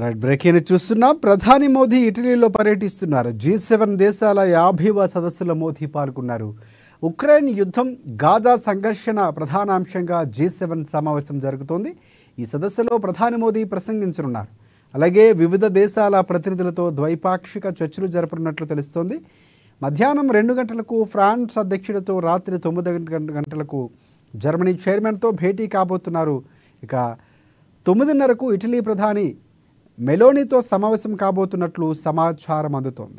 Right breaking చూస్తున్నాం. ప్రధాని మోదీ ఇటలీలో పర్యటిస్తున్నారు. G7 దేశాల 50వ సదస్సులో మోదీ పాల్గొన్నారు. ఉక్రెయిన్ యుద్ధం, గాజా సంఘర్షణ ప్రధానాంశంగా G7 సమావేశం జరుగుతోంది. ఈ సదస్సులో ప్రధాని మోదీ ప్రసంగించనున్నారు. అలాగే వివిధ దేశాల ప్రతినిధులతో ద్వైపాక్షిక చర్చలు జరపనున్నట్లు తెలుస్తోంది. మధ్యాహ్నం 2 గంటలకు ఫ్రాన్స్ అధ్యక్షుడితో, రాత్రి 9 గంటలకు జర్మనీ చైర్మన్తో భేటీ కాబోతున్నారు. ఇక 9:30కు ఇటలీ ప్రధాని మెలోనీతో సమావేశం కాబోతున్నట్లు సమాచారం అందుతోంది.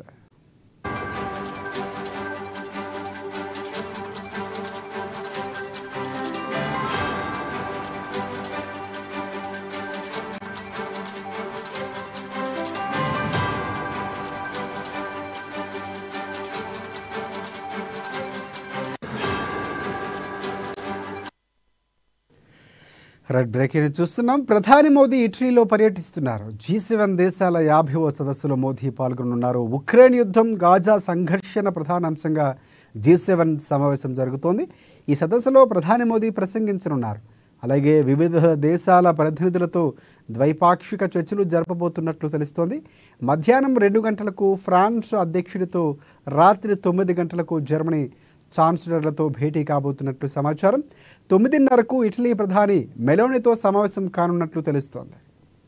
రైట్ బ్రేకింగ్ చూస్తున్నాం. ప్రధాని మోదీ ఇటలీలో పర్యటిస్తున్నారు. G7 దేశాల 50వ సదస్సులో మోదీ పాల్గొనున్నారు. ఉక్రెయిన్ యుద్ధం, గాజా సంఘర్షణ ప్రధానాంశంగా G7 సమావేశం జరుగుతోంది. ఈ సదస్సులో ప్రధాని మోదీ ప్రసంగించనున్నారు. అలాగే వివిధ దేశాల ప్రతినిధులతో ద్వైపాక్షిక చర్చలు జరపబోతున్నట్లు తెలుస్తోంది. మధ్యాహ్నం 2 గంటలకు ఫ్రాన్స్ అధ్యక్షుడితో, రాత్రి 9 గంటలకు జర్మనీ ఛాన్సలర్లతో భేటీ కాబోతున్నట్లు సమాచారం. 9:30కు ఇటలీ ప్రధాని మెలోనీతో సమావేశం కానున్నట్లు తెలుస్తోంది.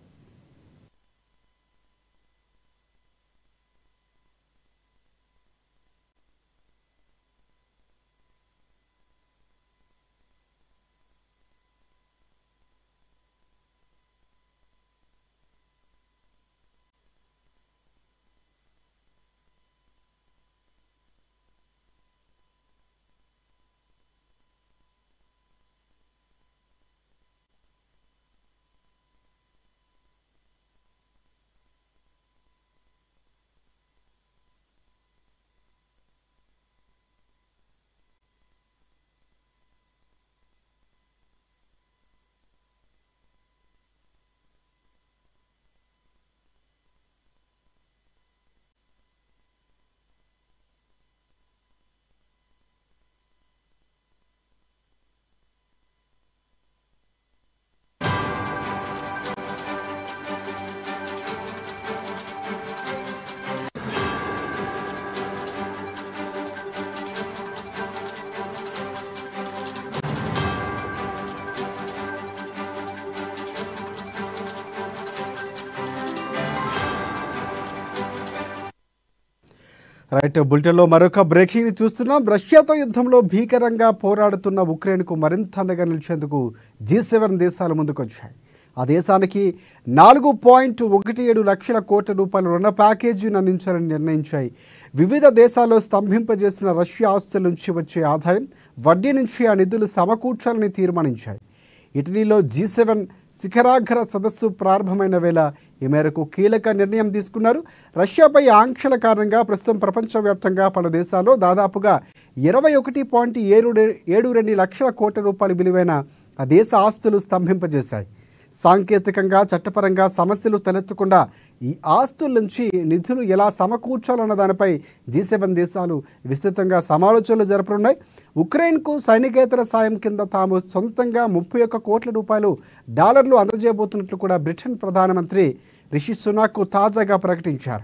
రైట్ బులెటిన్లో మరొక బ్రేకింగ్ చూస్తున్నాం. రష్యాతో యుద్ధంలో భీకరంగా పోరాడుతున్న ఉక్రెయిన్కు మరింత అండగా నిలిచేందుకు G7 దేశాలు ముందుకొచ్చాయి. ఆ దేశానికి 4.17 లక్షల కోట్ల రూపాయల రుణ ప్యాకేజీని అందించాలని నిర్ణయించాయి. వివిధ దేశాల్లో స్తంభింపజేసిన రష్యా ఆస్తుల నుంచి వచ్చే ఆదాయం, వడ్డీ నుంచి ఆ నిధులు సమకూర్చాలని తీర్మానించాయి. ఇటలీలో G7 శిఖరాగ్ర సదస్సు ప్రారంభమైన వేళ ఈ మేరకు కీలక నిర్ణయం తీసుకున్నారు. రష్యాపై ఆంక్షల కారణంగా ప్రస్తుతం ప్రపంచవ్యాప్తంగా పలు దేశాల్లో దాదాపుగా 21.72 లక్షల కోట్ల రూపాయల విలువైన ఆ దేశ ఆస్తులు స్తంభింపజేశాయి. సాంకేతికంగా, చట్టపరంగా సమస్యలు తలెత్తకుండా ఈ ఆస్తుల నుంచి నిధులు ఎలా సమకూర్చాలన్న దానిపై G7 దేశాలు విస్తృతంగా సమాలోచనలు జరపనున్నాయి. ఉక్రెయిన్కు సైనికేతర సాయం కింద తాము సొంతంగా 31 కోట్ల రూపాయలు డాలర్లు అందజేయబోతున్నట్లు కూడా బ్రిటన్ ప్రధానమంత్రి రిషి సునాక్ తాజాగా ప్రకటించారు.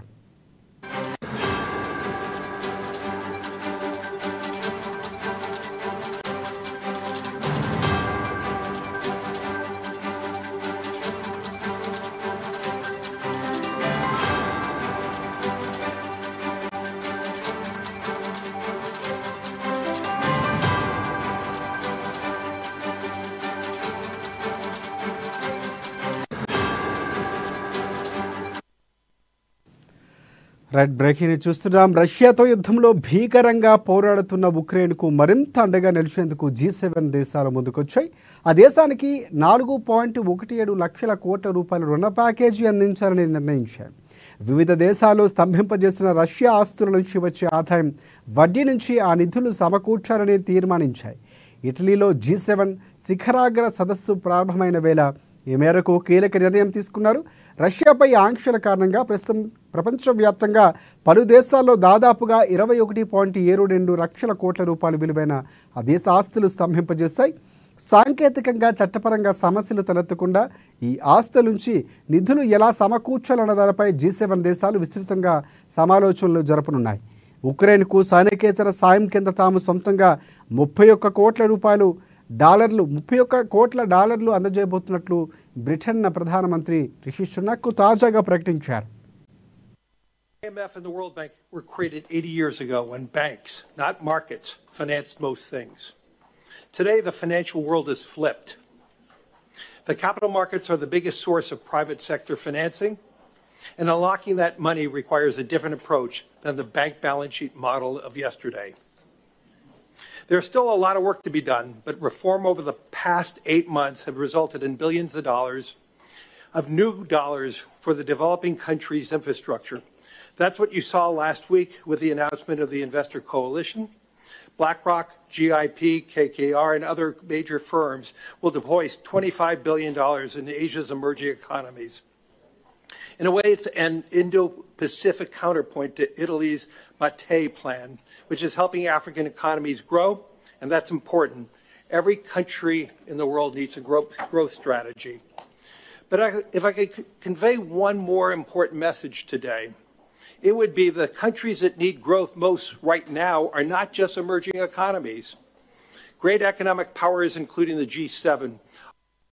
రైట్ బ్రేకింగ్ చూస్తున్నాం. రష్యాతో యుద్ధంలో భీకరంగా పోరాడుతున్న ఉక్రెయిన్కు మరింత అండగా నిలిచేందుకు G7 దేశాలు ముందుకొచ్చాయి. ఆ దేశానికి 4.17 లక్షల కోట్ల రూపాయల రుణ ప్యాకేజీ అందించాలని నిర్ణయించాయి. వివిధ దేశాలు స్తంభింపజేసిన రష్యా ఆస్తుల నుంచి వచ్చే ఆదాయం, వడ్డీ నుంచి ఆ నిధులు సమకూర్చాలని తీర్మానించాయి. ఇటలీలో G7 శిఖరాగ్ర సదస్సు ప్రారంభమైన వేళ ఈ మేరకు కీలక నిర్ణయం తీసుకున్నారు. రష్యాపై ఆంక్షల కారణంగా ప్రస్తుతం ప్రపంచవ్యాప్తంగా పలు దేశాల్లో దాదాపుగా 21.72 లక్షల కోట్ల రూపాయలు విలువైన ఆ దేశ ఆస్తులు స్తంభింపజేస్తాయి. సాంకేతికంగా చట్టపరంగా సమస్యలు తలెత్తకుండా ఈ ఆస్తుల నుంచి నిధులు ఎలా సమకూర్చాలన్న దానిపై G7 దేశాలు విస్తృతంగా సమాలోచనలు జరపనున్నాయి. ఉక్రెయిన్కు సైనికేతర సాయం కింద తాము సొంతంగా 31 కోట్ల డాలర్లు అందజేయబోతున్నట్లు బ్రిటన్ ప్రధానమంత్రి రిషి సునాక్ తాజాగా ప్రకటించారు. IMF and the World Bank were created 80 years ago when banks, not markets, financed most things. Today, the financial world is flipped. The capital markets are the biggest source of private sector financing, and unlocking that money requires a different approach than the bank balance sheet model of yesterday. There's still a lot of work to be done, but reform over the past 8 months have resulted in billions of new dollars for the developing countries' infrastructure. That's what you saw last week with the announcement of the Investor Coalition. BlackRock, GIP, KKR, and other major firms will deploy $25 billion in Asia's emerging economies. In a way, it's an Indo-Pacific counterpoint to Italy's Mattei plan, which is helping African economies grow, and that's important. Every country in the world needs a growth strategy. But if I could convey one more important message today, it would be the countries that need growth most right now are not just emerging economies. Great economic powers, including the G7,